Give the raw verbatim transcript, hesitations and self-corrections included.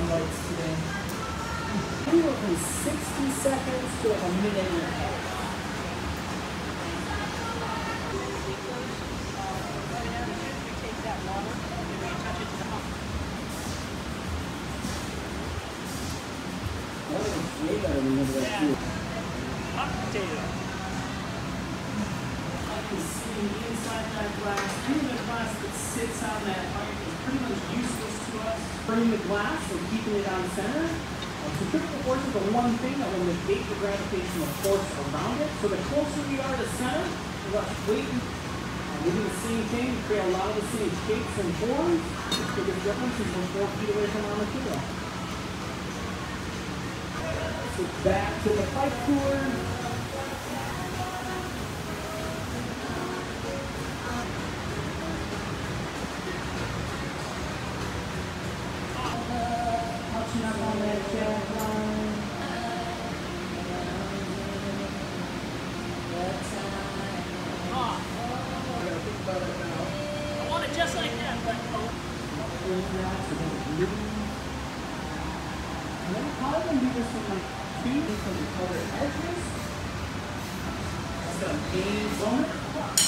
lights today. Anywhere from sixty seconds to like a minute and a half. Way better than the other two. Hot potato. I can see inside that glass, any of the glass that sits on that pipe is pretty much useless to us. Burning the glass and keeping it on center. Uh, centrifugal force is the one thing that will negate the gravitational force around it. So the closer we are to center, the less weight. Uh, we do the same thing, we create a lot of the same shapes and forms. The biggest difference is we're four feet away from our material. So back to the pipe cooler. Touching up on that jack line. Oh, I want it just like that, but oh. And then probably going to do this with like two from the other edges. That's going to gain on it.